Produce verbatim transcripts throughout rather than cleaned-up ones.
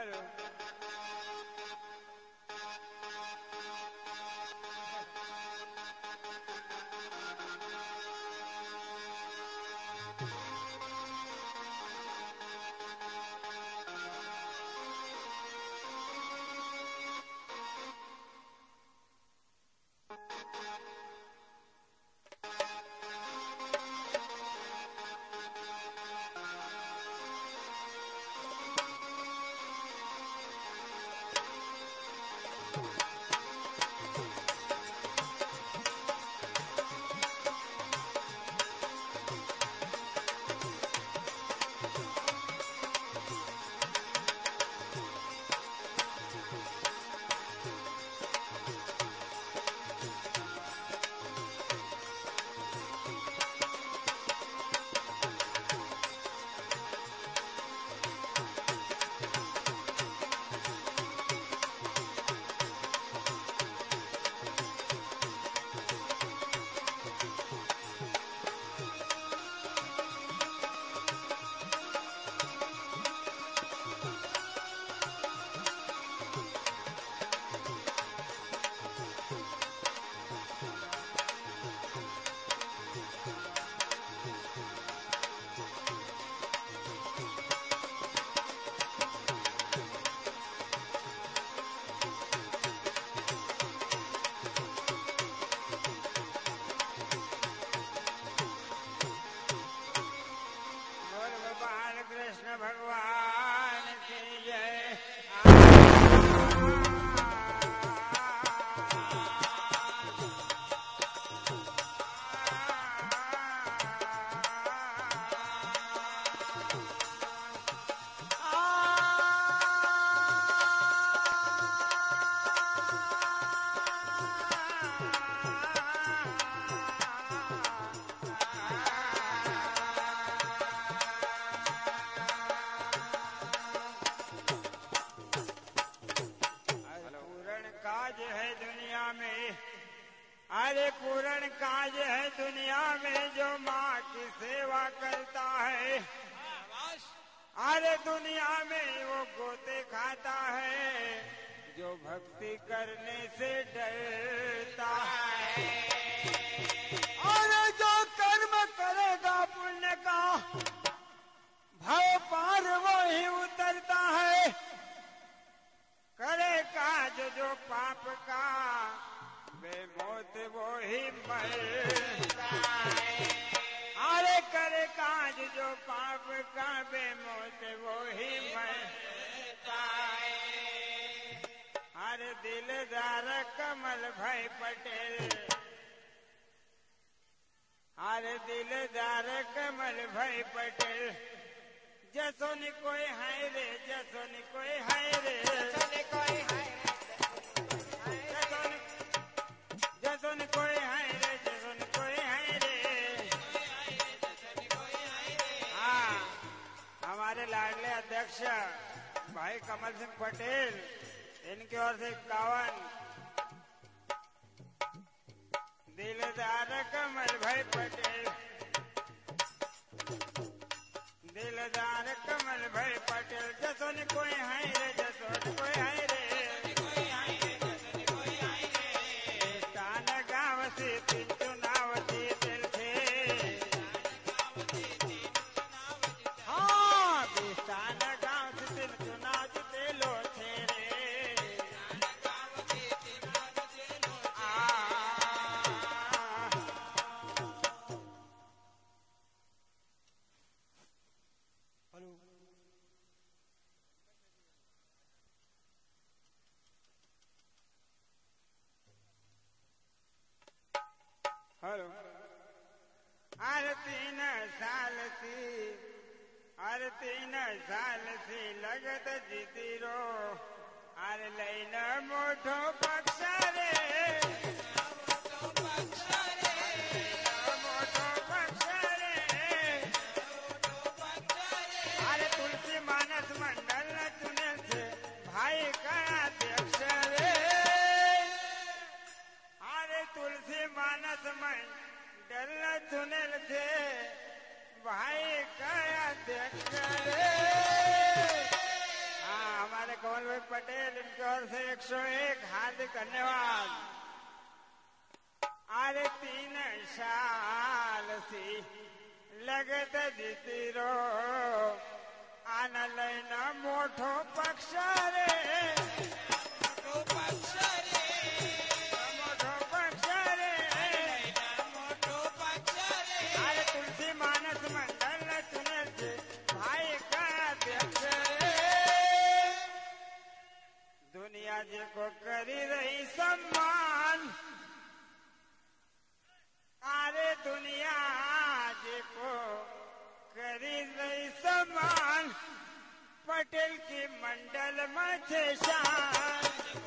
Hello भगवान की जय। अरे पूर्ण काज है दुनिया में जो माँ की सेवा करता है। अरे दुनिया में वो गोते खाता है जो भक्ति करने से डरता है। और जो कर्म करेगा पुण्य का भव पार वो ही उतरता है। करे काज जो पाप का बेमौत वो ही मरता है। अरे करे काज जो पाप का बेमौत वो ही मरता है। अरे दिलदार कमल भाई पटेल, अरे दिलदार कमल भाई पटेल, जसो नि कोई है रे, जसो नि कोई है रे, जसो नि कोई है रे, जसो नि कोई है रे, जसो नि कोई है रे। हाँ, हमारे लाडले अध्यक्ष भाई कमल सिंह पटेल, इनकी ओर से इक्यावन। दिलदार कमल भाई पटेल, दिलदार कमल भाई पटेल, जसो नि कोई है रे, जसो नि कोई है रे। हेलो, अरे तीन साल सी, अरे तीन साल सी लगत जीती रो, अरे लैन मोठो पक्ष रे, मोठो पक्ष रे। अरे तुलसी मानस मंडल न चुने थे भाई का अध्यक्ष रे। अरे तुलसी मानस मंडल न चुने थे भाई का अध्यक्ष रे। हाँ, हमारे पटेल इनकी ओर से एक सौ एक हार्दिक धन्यवाद। अरे तीन साल सी लगत जीती रो आना लैना मोठो पक्ष रे मोठो पक्ष रे मोठो पक्ष रे मोठो पक्ष रे अरे तुलसी मानस मंडल चुने भाई का अध्यक्ष रे दुनिया जी को करी रही सम्मान अरे दुनिया जी को करी रही सम्मान पटेल की मंडल में छे शान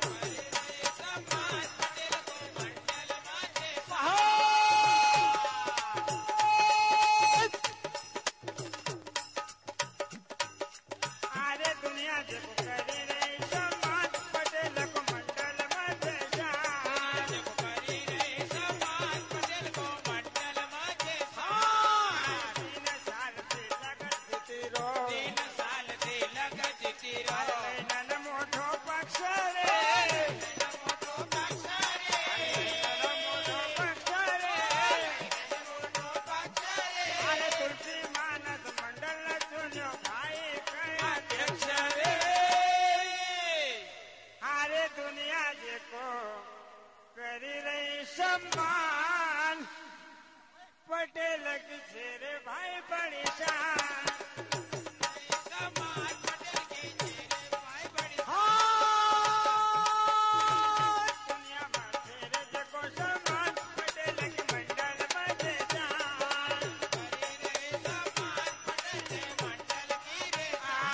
अरे दुनिया जी को करी रही सम्मान पटेल को मंडल में छे शान करी रही सम्मान पटेल को मंडल में छे शान तीन साल से लगत जीती रो तीन साल से लगत जीती रो नन मोठो पक्ष रे मोठो पक्ष रे मोठो पक्ष रे मोठो पक्ष रे अरे तुलसी मानस मंडल चुन्यो भाई कया अध्यक्ष रे अरे दुनिया जी को करी रही सम्मान पटेल की शेरे भाई बड़ी शान सम्मान पटेल की शेरे भाई बड़ी शान दुनिया में शेरे जको सम्मान पटेल की मंडल में छे शान करी रही सम्मान पटेल की मंडल की रे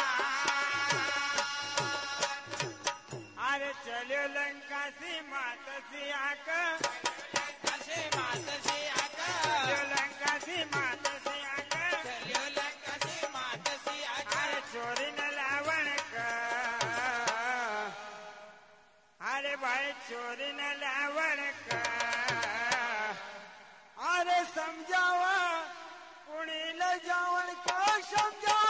अरे चलो लंका सी मात सी आका लंका से मात सी आका चलो लंका सी मात सी आका चलो लंका सी मात सी आका अरे चोरी न लावण का अरे भाई चोरी न लावण का अरे समझावा पुणी ल जावण का समझा